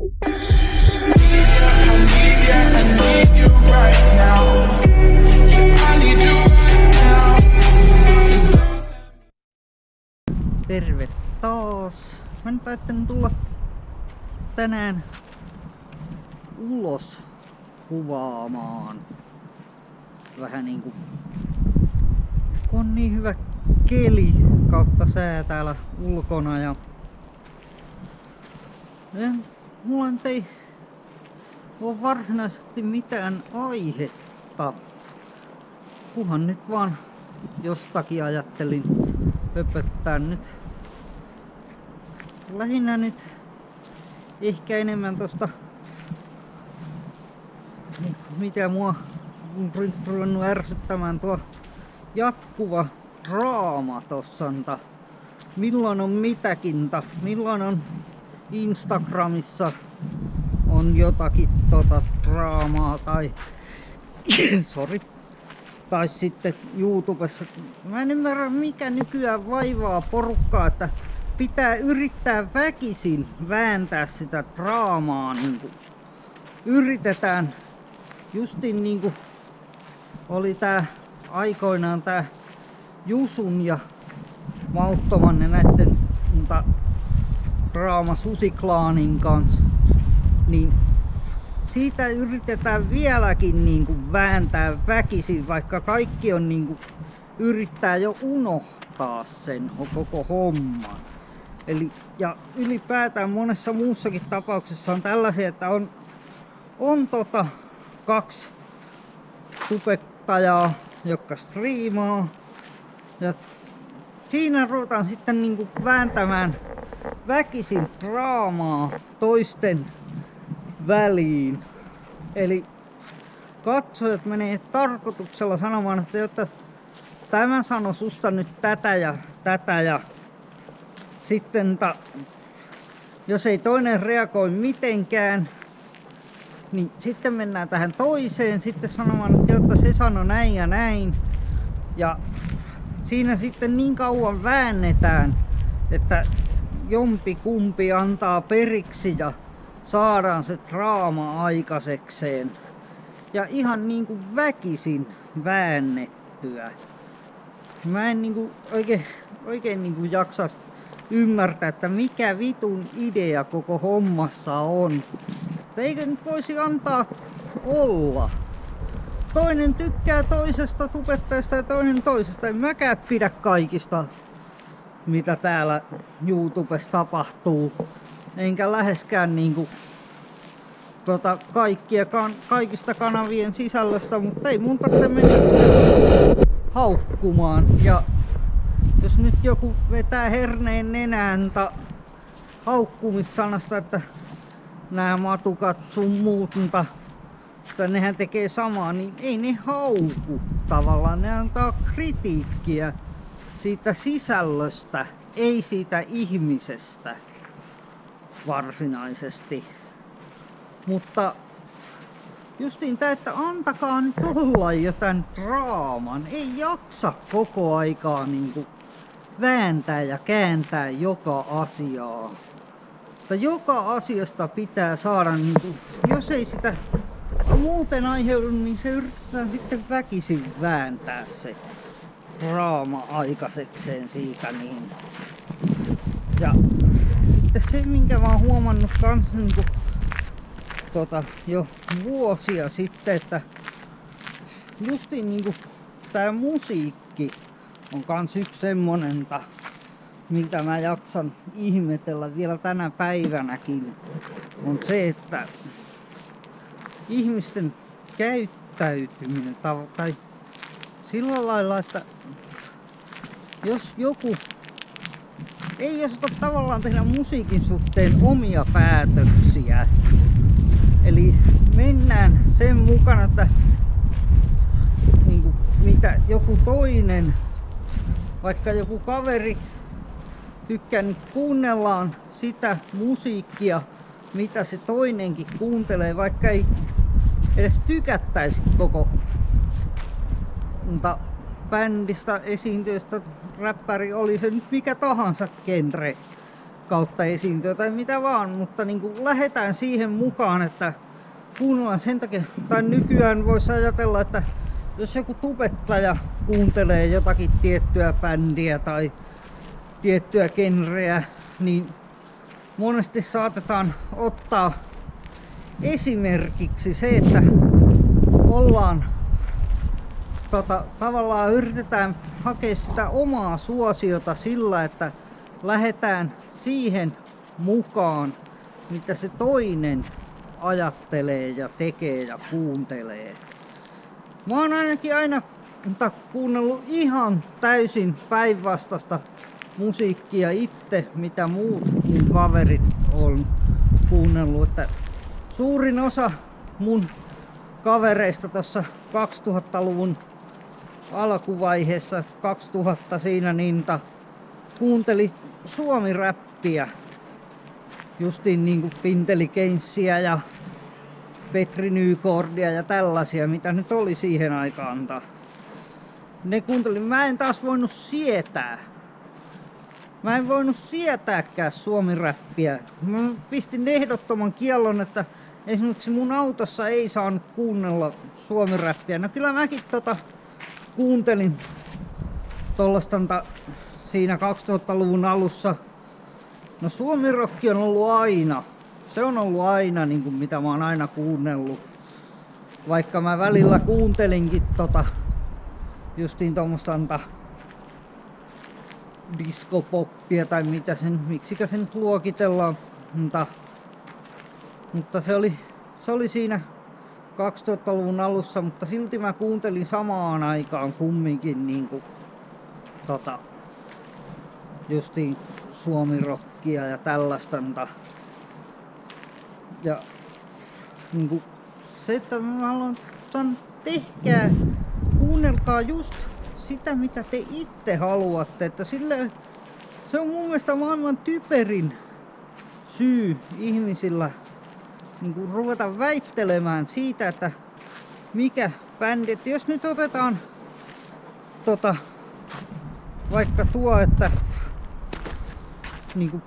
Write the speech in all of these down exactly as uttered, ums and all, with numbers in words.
Terve taas. Mä nyt päättänyt tulla tänään ulos kuvaamaan. Vähän niinku kun on niin hyvä keli kautta sää täällä ulkona ja, ja mulla nyt ei ole varsinaisesti mitään aihetta. Kunhan nyt vaan jostakin ajattelin pöpöttää nyt. Lähinnä nyt ehkä enemmän tosta, mitä mua on ruvennut ärsyttämään tuo jatkuva draama tossanta. Milloin on mitäkintä, milloin on Instagramissa on jotakin tota draamaa tai sorry. Tai sitten YouTubessa. Mä en ymmärrä mikä nykyään vaivaa porukkaa, että pitää yrittää väkisin vääntää sitä draamaa. Niin kuin yritetään justin niinku oli tää aikoinaan tää Jusun ja Mauttoman ja näitten mutta draama Susiklaanin kanssa. Niin siitä yritetään vieläkin niinku vääntää väkisin, vaikka kaikki on niinku yrittää jo unohtaa sen koko homman. Eli ja ylipäätään monessa muussakin tapauksessa on tällaisia, että on on tota kaksi tubettajaa, jotka striimaa ja siinä ruvetaan sitten niinku vääntämään väkisin draamaa toisten väliin. Eli katsojat menee tarkoituksella sanomaan, että jotta tämä sano susta nyt tätä ja tätä ja sitten ta, jos ei toinen reagoi mitenkään, niin sitten mennään tähän toiseen sitten sanomaan, että jotta se sano näin ja näin. Ja siinä sitten niin kauan väännetään, että jompi kumpi antaa periksi ja saadaan se draama aikaisekseen. Ja ihan niinku väkisin väännettyä. Mä en niinku oikein, oikein niinku jaksa ymmärtää, että mikä vitun idea koko hommassa on. Eikö nyt voisi antaa olla? Toinen tykkää toisesta tubettajasta ja toinen toisesta. En mäkään pidä kaikista, mitä täällä YouTubessa tapahtuu. Enkä läheskään niinku tota kaikkia kan, kaikista kanavien sisällöstä, mutta ei mun tarvitse mennä sitä haukkumaan. Ja jos nyt joku vetää herneen nenään ta haukkumissanasta, että nämä matukat sun muut, mutta nehän tekee samaa, niin ei ne hauku tavallaan. Ne antaa kritiikkiä siitä sisällöstä, ei siitä ihmisestä varsinaisesti. Mutta justiin tää, että antakaa nyt olla jotain draaman. Ei jaksa koko aikaa niinku vääntää ja kääntää joka asiaa. Mutta joka asiasta pitää saada, niinku, jos ei sitä muuten aiheudu, niin se yritetään sitten väkisin vääntää se draama aikaisekseen siitä. Niin. Ja sitten se, minkä mä oon huomannut kans niinku, tota, jo vuosia sitten, että justiin niinku tää musiikki on kans yksi semmonen, mitä mä jaksan ihmetellä vielä tänä päivänäkin, on se, että ihmisten käyttäytyminen tai sillä lailla, että jos joku ei osata tavallaan tehdä musiikin suhteen omia päätöksiä, eli mennään sen mukana, että niin kuin, mitä joku toinen, vaikka joku kaveri tykkää, niin kuunnellaan sitä musiikkia, mitä se toinenkin kuuntelee, vaikka ei edes tykättäisi koko mutta bändistä, esiintyjästä, räppäri, oli se nyt mikä tahansa genre. kautta esiintyä tai mitä vaan, mutta niin kuin lähdetään siihen mukaan, että kuunnellaan sen takia, tai nykyään voisi ajatella, että jos joku tubettaja kuuntelee jotakin tiettyä bändiä tai tiettyä genreä, niin monesti saatetaan ottaa esimerkiksi se, että ollaan tota, tavallaan yritetään hakea sitä omaa suosiota sillä, että lähdetään siihen mukaan, mitä se toinen ajattelee ja tekee ja kuuntelee. Mä oon ainakin aina kuunnellut ihan täysin päinvastaista musiikkia itse, mitä muut mun kaverit on kuunnellut. Että suurin osa mun kavereista tuossa kaksituhattaluvun alkuvaiheessa, kaksituhatta siinä ninta, kuunteli suomiräppiä. Justiin niinku Intelligenssiä ja Petri Nykårdia ja tällaisia, mitä nyt oli siihen aikaan. Ne kuuntelin. Mä en taas voinut sietää. Mä en voinut sietääkään suomiräppiä. Mä pistin ehdottoman kiellon, että esimerkiksi mun autossa ei saanut kuunnella suomiräppiä. No kyllä mäkin tota kuuntelin tollasta siinä kaksituhattaluvun alussa. No suomirokki on ollut aina. Se on ollut aina niin kuin mitä mä oon aina kuunnellut. Vaikka mä välillä kuuntelinkin tota justiin tommoista diskopoppia tai mitä sen, miksikä sen nyt luokitellaan. Mutta, mutta se oli, se oli siinä kaksituhattaluvun alussa, mutta silti mä kuuntelin samaan aikaan kumminkin niinku tota justiin suomirokkia ja tällaista. Ja niinku se, että mä haluan ton tehkää, kuunnelkaa just sitä mitä te itse haluatte, että sille, se on mun mielestä maailman typerin syy ihmisillä niin kuin ruveta väittelemään siitä, että mikä bändi, että jos nyt otetaan tota, vaikka tuo, että niin kuin,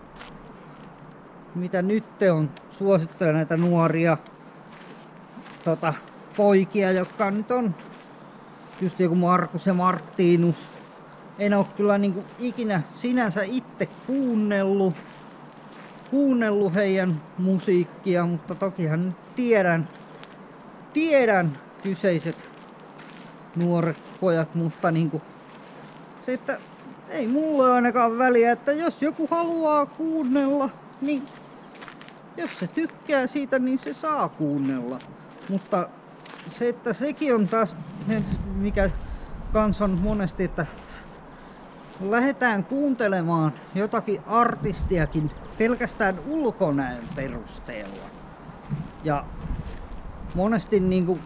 mitä nyt on suosittuja näitä nuoria tota, poikia, jotka nyt on just joku Markus ja Martinus. En oo kyllä niinku ikinä sinänsä itse kuunnellut, kuunnellut heidän musiikkia, mutta tokihan nyt tiedän, tiedän kyseiset nuoret pojat, mutta niinku se, että ei mulle ainakaan väliä, että jos joku haluaa kuunnella, niin jos se tykkää siitä, niin se saa kuunnella. Mutta se, että sekin on taas, mikä kans on monesti, että lähdetään kuuntelemaan jotakin artistiakin pelkästään ulkonäön perusteella. Ja monesti niinku,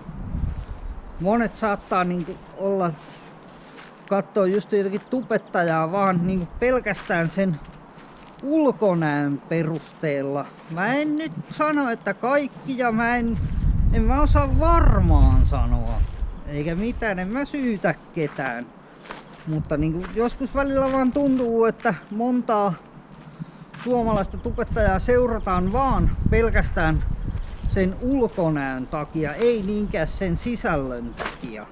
monet saattaa niinku olla, katsoo just jotakin tubettajaa vaan niinku pelkästään sen ulkonäön perusteella. Mä en nyt sano, että kaikki, ja mä en, en mä osaa varmaan sanoa. Eikä mitään, en mä syytä ketään. Mutta niinku joskus välillä vaan tuntuu, että montaa suomalaista tubettajaa seurataan vaan pelkästään sen ulkonäön takia, ei niinkään sen sisällön takia.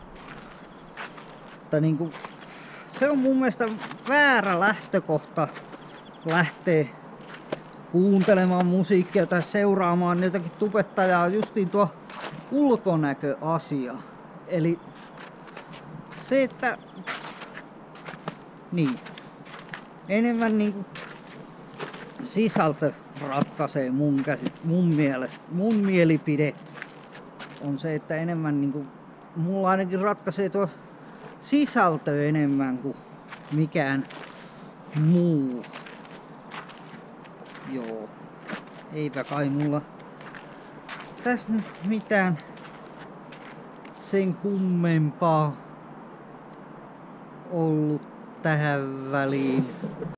Mutta niinku, se on mun mielestä väärä lähtökohta lähteä kuuntelemaan musiikkia tai seuraamaan jotakin tubettajaa justiin tuo ulkonäköasia. Eli se, että niin, enemmän niinku sisältö ratkaisee mun, käsit, mun mielestä, mun mielipide on se, että enemmän niinku, mulla ainakin ratkaisee tuo sisältö enemmän kuin mikään muu. Joo, eipä kai mulla tässä nyt mitään sen kummempaa ollut tähän väliin.